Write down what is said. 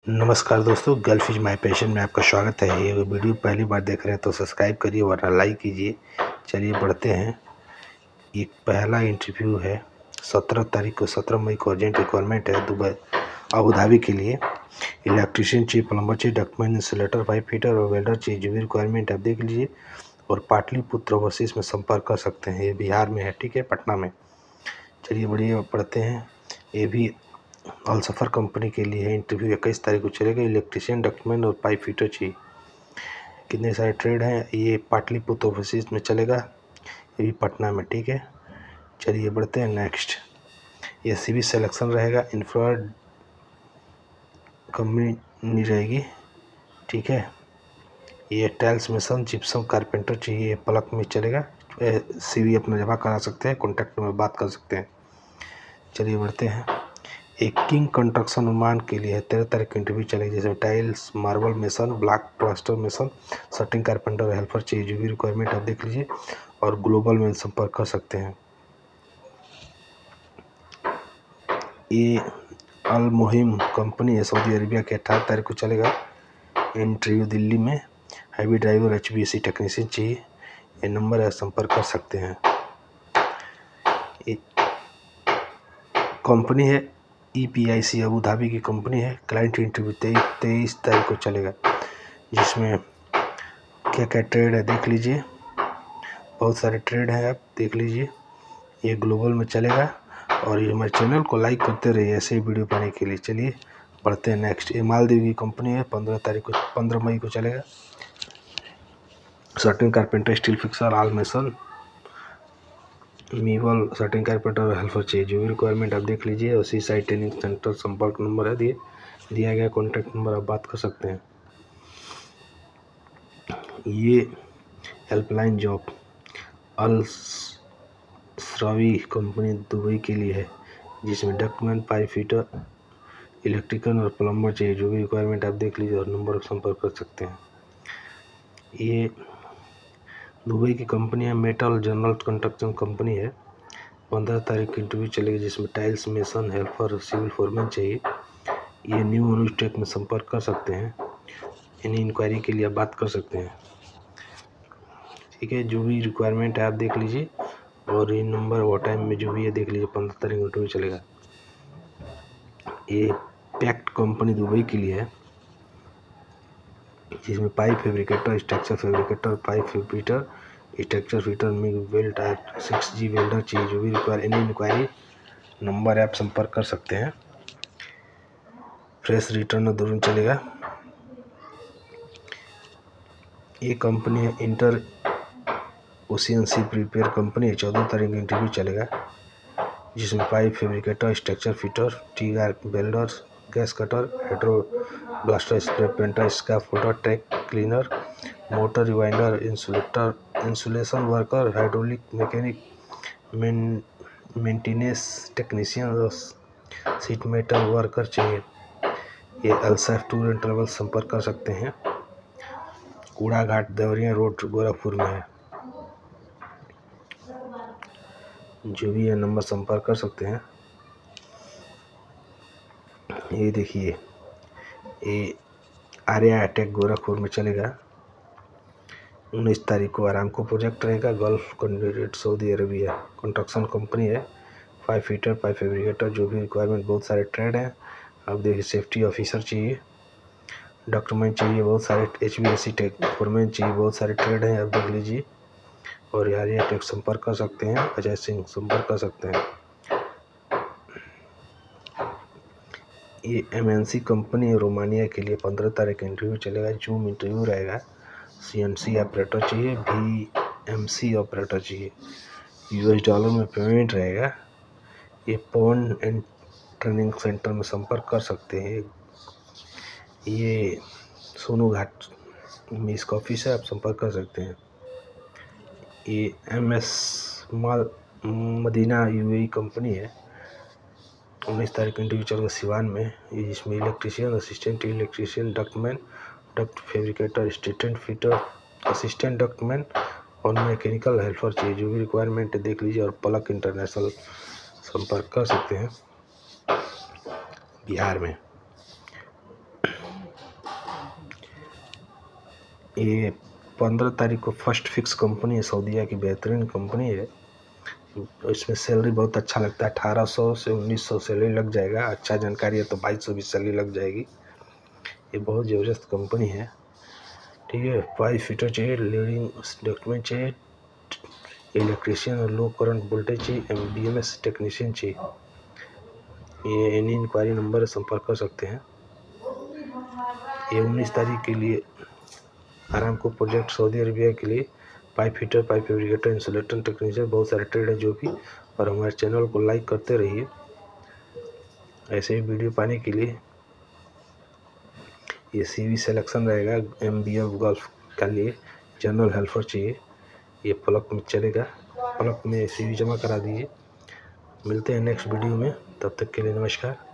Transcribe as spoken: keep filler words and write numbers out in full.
नमस्कार दोस्तों, gulf is my passion में आपका स्वागत है। ये वीडियो पहली बार देख रहे हैं तो सब्सक्राइब करिए वरना लाइक कीजिए। चलिए बढ़ते हैं। एक पहला इंटरव्यू है सत्रह तारीख को, सत्रह मई को अर्जेंट रिक्वायरमेंट है दुबई अबू धाबी के लिए। इलेक्ट्रीशियन चाहिए, प्लम्बर चाहिए, डॉक्यूमेंट इंसुलेटर, पाइप फिटर और वेल्डर चाहिए। जो भी रिक्वायरमेंट आप देख लीजिए और पाटलिपुत्र ओवरसीज में संपर्क कर सकते हैं। ये बिहार में है, ठीक है, पटना में। चलिए बढ़िया पढ़ते हैं। ये भी अल सफ़र कंपनी के लिए है। इंटरव्यू इक्कीस तारीख को चलेगा। इलेक्ट्रीशियन, डॉक्यूमेंट और पाइप फिटर चाहिए। कितने सारे ट्रेड हैं। ये पाटलिपुत्र ओवरसीज में चलेगा, ये भी पटना में, ठीक है। चलिए बढ़ते हैं नेक्स्ट। ये सीवी सिलेक्शन रहेगा, इंफ्रारेड कंपनी रहेगी, ठीक है। ये टाइल्स मिशन, जिप्सम कारपेंटर चाहिए, ये पलक में चलेगा। सीवी अपना जमा करा सकते हैं, कॉन्टैक्ट में बात कर सकते हैं। चलिए बढ़ते हैं। एक किंग कंस्ट्रक्शन ओमान के लिए है। तेरह तारीख को इंटरव्यू चलेगी, जिसमें tiles, marble mason, block plaster mason, shuttering carpenter और हेल्पर चाहिए। जो भी रिक्वायरमेंट आप देख लीजिए और ग्लोबल में संपर्क कर सकते हैं। ये अल मुहिम कंपनी है, सऊदी अरेबिया के। अठारह तारीख को चलेगा इंटरव्यू दिल्ली में। Heavy driver, H B S C technician चाहिए। ये नंबर है, संपर्क कर सकते हैं। ये कंपनी है E P I C, Abu Dhabi की कंपनी है। क्लाइंट इंटरव्यू तेईस तेईस तारीख को चलेगा, जिसमें क्या क्या ट्रेड है देख लीजिए। बहुत सारे ट्रेड हैं, आप देख लीजिए। ये ग्लोबल में चलेगा और ये हमारे चैनल को लाइक करते रहिए ऐसे ही वीडियो पाने के लिए। चलिए बढ़ते हैं नेक्स्ट। ये मालदीव की कंपनी है। पंद्रह तारीख को पंद्रह मई को चलेगा। सर्टिन कारपेंटर, स्टील फिक्सर, आल मेसन, मीवल, सर्टिन कारपेंटर और हेल्पर चाहिए। जो भी रिक्वायरमेंट आप देख लीजिए। और सी साइड ट्रेनिंग सेंटर संपर्क नंबर है दिए दिया गया, कॉन्टैक्ट नंबर, आप बात कर सकते हैं। ये helpline job Al Shrawi company Dubai के लिए है, जिसमें डॉक्यूमेंट, पाइप फिटर, इलेक्ट्रिकल और प्लम्बर चाहिए। जो भी रिक्वायरमेंट आप देख लीजिए और नंबर पर संपर्क कर सकते हैं। ये दुबई की कंपनी है, मेटल जनरल कंस्ट्रक्शन कंपनी है। पंद्रह तारीख की इंटरव्यू चलेगी, जिसमें tiles, mason, helper, civil foreman चाहिए। ये न्यू अनुस्टेक में संपर्क कर सकते हैं। इन्हीं इंक्वायरी के लिए आप बात कर सकते हैं, ठीक है। जो भी रिक्वायरमेंट है आप देख लीजिए और ये नंबर और टाइम में जो भी है देख लीजिए। पंद्रह तारीख को इंटरव्यू चलेगा। ये पैक्ट कंपनी दुबई के लिए है, जिसमें pipe fabricator, structure fabricator, pipe fitter, structure fitter, MIG weld टायर, सिक्स जी वेल्डर चाहिए। जो भी रिक्वायर एनी इंक्वायरी नंबर है आप संपर्क कर सकते हैं। फ्रेश रिटर्न दूर चलेगा। ये कंपनी है inter ocean sea prepare company है। चौदह तारीख को इंटरव्यू चलेगा, जिसमें pipe fabricator, structure fitter, T R welder, gas cutter, hydro blaster, spray painter, scaffolder, track cleaner, motor rewinder, insulator, insulation worker, hydraulic mechanic, maintenance technician और sheet metal worker चाहिए। ये अल्साफ tour and travel संपर्क कर सकते हैं। कूड़ा घाट, Deoria road, Gorakhpur में है। जो भी है नंबर संपर्क कर सकते हैं। ये देखिए, ये आर्या टेक गोरखपुर में चलेगा। उन्नीस तारीख को आरामको प्रोजेक्ट रहेगा। Gulf candidate Saudi Arabia construction company है। Pipe fitter, pipe fabricator. जो भी रिक्वायरमेंट, बहुत सारे ट्रेड हैं आप देखिए। सेफ्टी ऑफिसर चाहिए, डॉक्यूमेंट चाहिए, बहुत सारे H B S C tech foreman चाहिए। बहुत सारे ट्रेड हैं आप देख लीजिए। और आर्या टेक संपर्क कर सकते हैं। अजय सिंह संपर्क कर सकते हैं। ये एम एन सी कंपनी है रोमानिया के लिए। पंद्रह तारीख का इंटरव्यू चलेगा। जूम इंटरव्यू रहेगा। सी एन सी ऑपरेटर चाहिए, भी एम सी ऑपरेटर चाहिए। यू एस डॉलर में पेमेंट रहेगा। ये पवन एंड ट्रेनिंग सेंटर में संपर्क कर सकते हैं। ये सोनू घाट में इसका ऑफिस है, आप संपर्क कर सकते हैं। ये M S mall Madina U A E company है। उन्नीस तारीख को इंटरव्यू चलेगा सिवान में। इसमें electrician, assistant electrician, document, duct fabricator, assistant fitter, assistant document और मैकेनिकल हेल्पर चाहिए। जो भी रिक्वायरमेंट है देख लीजिए और पलक इंटरनेशनल संपर्क कर सकते हैं बिहार में। ये पंद्रह तारीख को फर्स्ट फिक्स कंपनी है, सऊदीया की बेहतरीन कंपनी है। इसमें सैलरी बहुत अच्छा लगता है, अठारह सौ से उन्नीस सौ सैलरी लग जाएगा। अच्छा जानकारी है तो बाईस सौ भी सैलरी लग जाएगी। ये बहुत ज़बरदस्त कंपनी है, ठीक है। पाइप फिटर चाहिए, लीडिंग डॉक्यूमेंट चाहिए, इलेक्ट्रीशियन और लो करंट वोल्टेज चाहिए, M B M S technician चाहिए। ये एनी इंक्वायरी नंबर संपर्क कर सकते हैं। ये उन्नीस तारीख के लिए आरामको प्रोजेक्ट सऊदी अरबिया के लिए pipe fitter, pipe fabricator, insulator, technician, बहुत सारे ट्रेड है जो भी। और हमारे चैनल को लाइक करते रहिए। ऐसे ही वीडियो पाने के लिए ये सीवी सिलेक्शन रहेगा। एम बी एफ गोल्फ के लिए जनरल हेल्पर चाहिए, ये पलक में चलेगा। पलक में सीवी जमा करा दीजिए। मिलते हैं नेक्स्ट वीडियो में, तब तक के लिए नमस्कार।